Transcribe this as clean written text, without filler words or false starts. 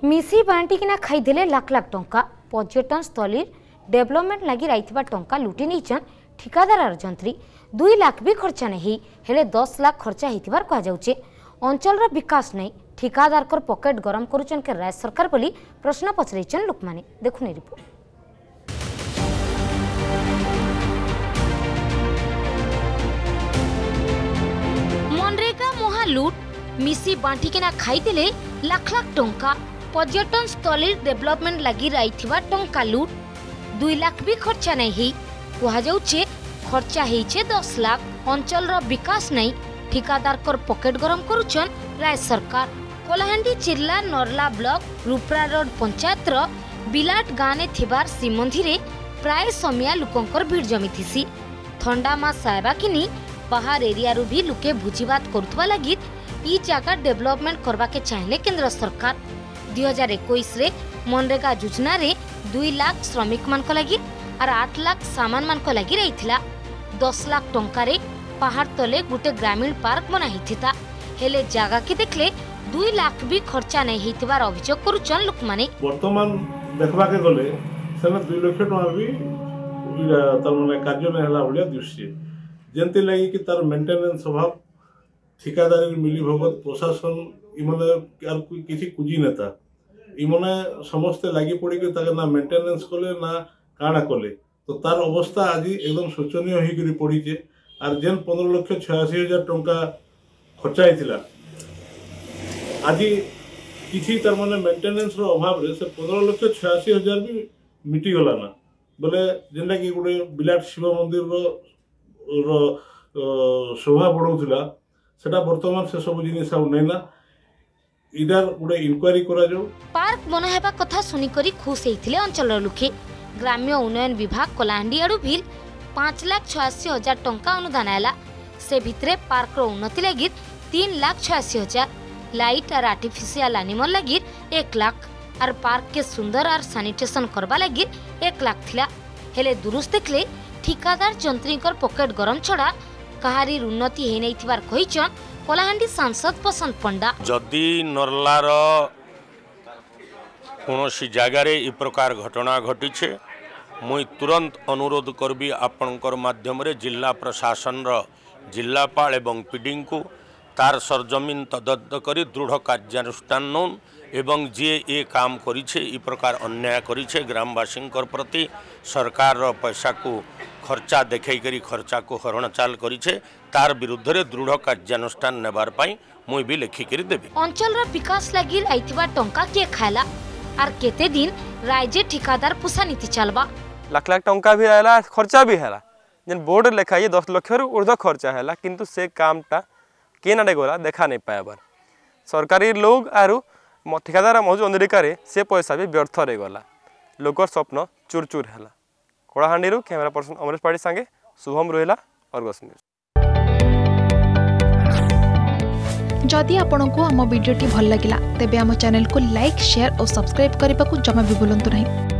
मिसी बांटिकिना खाईदेले लाख लाख टंका पर्यटन स्थली डेवलपमेंट लगी रही टंका लुटि नहीं ठिकादार जंत्री 2 लाख भी खर्चा नहीं हेले 10 लाख खर्चा होइतिबार कहा जाउचे। अंचल विकास नहीं ठिकादार कर पॉकेट गरम करुचन के राज्य सरकार बोली प्रश्न पचरैचन लोक माने देखुनी रिपोर्ट। मनरेगा महालुट मिसी बांटिकिना खाईदेले लाख लाख टंका पर्यटन स्थली डेवलपमेंट लगी रही टंका लुट 2 लाख भी खर्चा नहीं कहा जाउचे खर्चा होइछे 10 लाख। अंचल विकास नहीं ठिकादार कर पॉकेट गरम करुचन राज्य सरकार। कोलाहांडी जिला नरला ब्लॉक रूपरा रोड पंचायत बिलाट गाँव ने थिबार श्रीमंदिर प्राय समिया लोकंकर भीड़ जमीथी। ठंडा मास आएबा किनी बाहर एरिया रू भी लोके भोजीभात करुवा लगी ई जगह डेवलपमेंट करवा के चाहिले केंद्र सरकार। 2021 रे मनरेगा योजना रे 2 लाख श्रमिक मान लगी और 8 लाख सामान मान लगी रही 10 लाख टंका रे पहाड़ तले गुटे ग्रामीण पार्क बना हिथिता हेले जगह के देखले 2 लाख भी खर्चा नहीं हितबार अभियोग करुचन लोक माने। वर्तमान देखबा के गले सेना 2 लाख टका भी त माने कार्य नै हला बलिया दृश्य जेंति लागि कि तार मेंटेनेंस स्वभाव ठिकादारी मिली भगत प्रशासन इमने यार किसी कुजी नेता इमने समस्त लगी पड़ी कि ताके ना मेंटेनेंस कले ना काना कले तो तार अवस्था आज एकदम शोचनीय होकर पड़ी चे। आर जेन 15,86,000 टंका खर्चा होता आज किसी तार माने मेंटेनेंस रो अभाव रे से 15,86,000 भी मिटी गला ना बोले जेनटा कि गोटे बिलाट शिव मंदिर रो शोभा बढ़ाऊला सेटा वर्तमान से सब जिनिस आउ नै ना इधर गोटे इनक्वारी करा जाऊ। पार्क बना हेबा कथा सुनी करी खुश हेथिले अंचल लोके। ग्राम्य उन्नयन विभाग कोलाहांडी आडू भी 5,86,000 टंका अनुदान आला से भितरे पार्क रो उन्नति लगी 3,86,000 लाइट और आर्टिफिशियल एनिमल लगी 1 लाख और पार्क के सुंदर और सैनिटेशन करवा लगी 1 लाख थिला हेले दुरुस्त देखले ठिकादार जंत्री पॉकेट गरम छड़ा कहारी उन्नति हे नै थिबार कहिचन कोलाहांडी सांसद पसंद पंडा। जदि नरलार कौनसी जगार इ प्रकार घटना घटी मुई तुरंत अनुरोध करबी आपणकर माध्यम रे जिला प्रशासन जिलापाल एवं पीडी को तार सरजमीन तदন্ত करी दृढ़ कार्यानुष्ठान नौन एवं जे ये काम करिछे इ प्रकार अन्याय करिछे ग्रामवासी प्रति सरकार पैसा को खर्चा देखै करी खर्चा को हरण चाल करिछे तार विरुद्ध रे दृढ़ कार्यानुष्ठान नेबार पई मुई भी लेखि करी देबी। अंचल विकास लगी आइथिबा टंका के खाला आर केते दिन राज्य ठिकादार पुसा नीति चलबा लाख लाख टंका भी रहला खर्चा भी हैला जेन बोर्ड लेखाई 10 लाख रु ऊर्ध्व खर्चा हैला किंतु से कामटा के नाडे गला देखा नहीं पायाबार सरकारी लोग आरु ठिकादार मजूर अधिकारी से पैसा भी व्यर्थ रे गला लोकर स्वप्न चूर चूर हैला। कोलाहांडी रु कैमरा पर्सन अमरेश पाड़ी संगे शुभम रोहिला अर्गस न्यूज। जदि आपंक आम भिडी भल लगा तेब आम चैनल को लाइक शेयर और सब्सक्राइब करने को जमा भी भूलु नहीं।